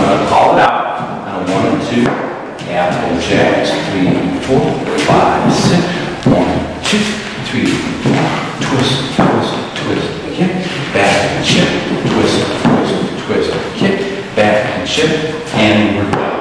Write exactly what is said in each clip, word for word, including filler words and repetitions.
going to call it out. On a one and two, Applejacks, three, four, five, six. One, two, three, four. Twist, twist, twist, kick, back and shift, twist, twist, twist, kick, back and shift, and we're done.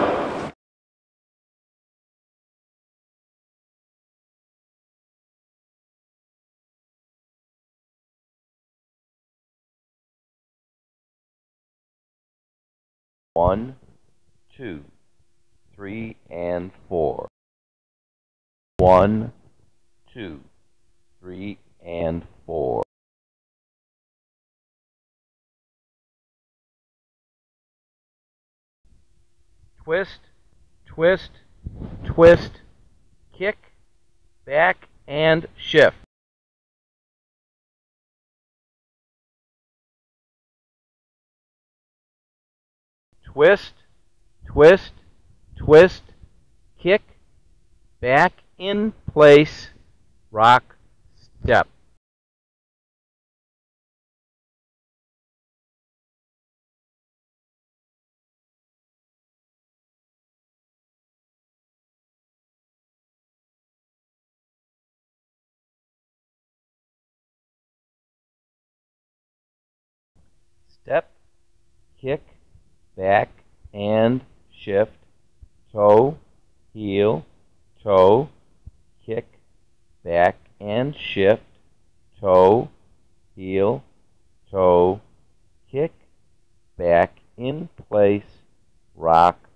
One, two, three, and four. One, two, three, and four. Twist, twist, twist, kick, back, and shift. Twist, twist, twist, kick, back in place, rock, step. Step, kick, back and shift, toe, heel, toe, kick, back and shift, toe, heel, toe, kick, back in place, rock,